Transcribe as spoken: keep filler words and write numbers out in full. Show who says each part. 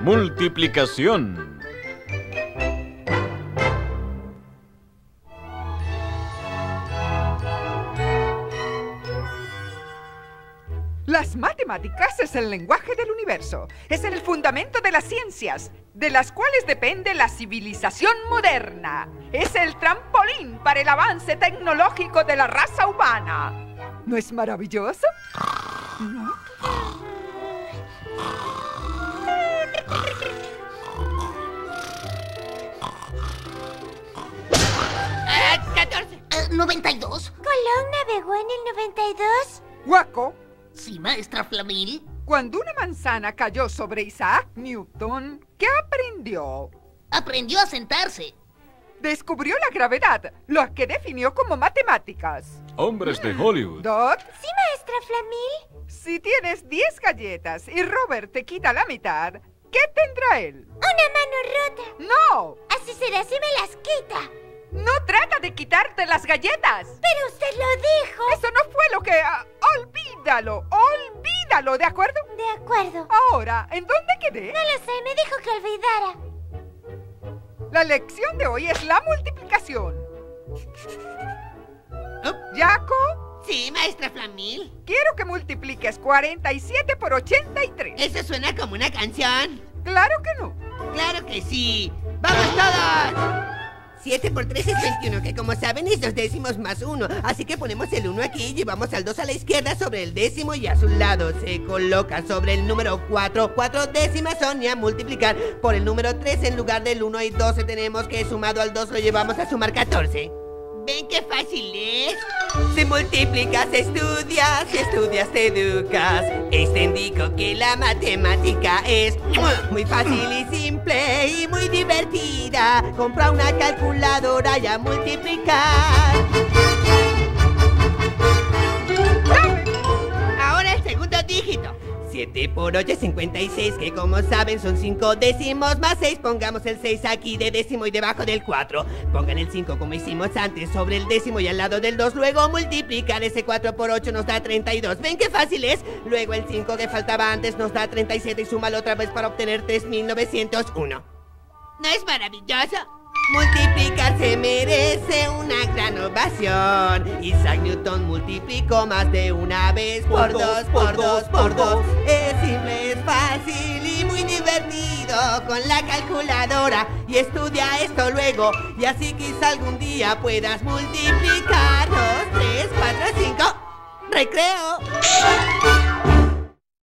Speaker 1: multiplicación.
Speaker 2: Las matemáticas es el lenguaje del universo. Es el fundamento de las ciencias, de las cuales depende la civilización moderna. Es el trampolín para el avance tecnológico de la raza humana. ¿No es maravilloso? ¿No?
Speaker 3: Uh, catorce.
Speaker 4: Uh, ¿noventa y dos?
Speaker 5: ¿Colón navegó en el noventa y dos?
Speaker 2: Guaco,
Speaker 4: Sí, maestra Flamil.
Speaker 2: cuando una manzana cayó sobre Isaac Newton, ¿qué aprendió?
Speaker 4: Aprendió a sentarse.
Speaker 2: Descubrió la gravedad, lo que definió como matemáticas.
Speaker 1: Hombres de Hollywood.
Speaker 2: Dot,
Speaker 5: Sí, maestra Flamil.
Speaker 2: si tienes diez galletas y Robert te quita la mitad, ¿qué tendrá él?
Speaker 5: Una mano rota.
Speaker 2: ¡No!
Speaker 5: Así será si me las quita.
Speaker 2: ¡No trata de quitarte las galletas!
Speaker 5: Pero usted lo dijo.
Speaker 2: Eso no fue lo que... ah, olvídalo, olvídalo, ¿de acuerdo?
Speaker 5: De acuerdo.
Speaker 2: Ahora, ¿en dónde quedé?
Speaker 5: No lo sé, me dijo que olvidara.
Speaker 2: La lección de hoy es la multiplicación.
Speaker 3: Oh,
Speaker 2: Jaco,
Speaker 3: sí, maestra Flamil.
Speaker 2: quiero que multipliques cuarenta y siete por ochenta y tres.
Speaker 3: Eso suena como una canción.
Speaker 2: Claro que no.
Speaker 3: ¡Claro que sí! ¡Vamos todos! siete por tres es veintiuno, que como saben es dos décimos más uno. Así que ponemos el uno aquí, llevamos al dos a la izquierda sobre el décimo y a su lado se coloca sobre el número cuatro. Cuatro décimas son y a multiplicar por el número tres en lugar del uno y doce tenemos que sumado al dos lo llevamos a sumar catorce. ¿Ven qué fácil es? Si multiplicas, estudias, si estudias, te educas. Este indico que la matemática es muy fácil y simple y muy divertida. Compra una calculadora y a multiplicar. Ahora el segundo dígito. siete por ocho es cincuenta y seis, que como saben son cinco décimos más seis. Pongamos el seis aquí de décimo y debajo del cuatro. Pongan el cinco como hicimos antes sobre el décimo y al lado del dos. Luego multiplicar ese cuatro por ocho nos da treinta y dos. ¿Ven qué fácil es? Luego el cinco que faltaba antes nos da treinta y siete y súmalo otra vez para obtener tres mil novecientos uno. ¿No es maravilloso? Multiplicar se merece una gran ovación. Isaac Newton multiplicó más de una vez por dos, por dos, por dos. Es simple, es fácil y muy divertido con la calculadora. Y estudia esto luego y así quizá algún día puedas multiplicar. Dos, tres, cuatro, cinco. ¡Recreo!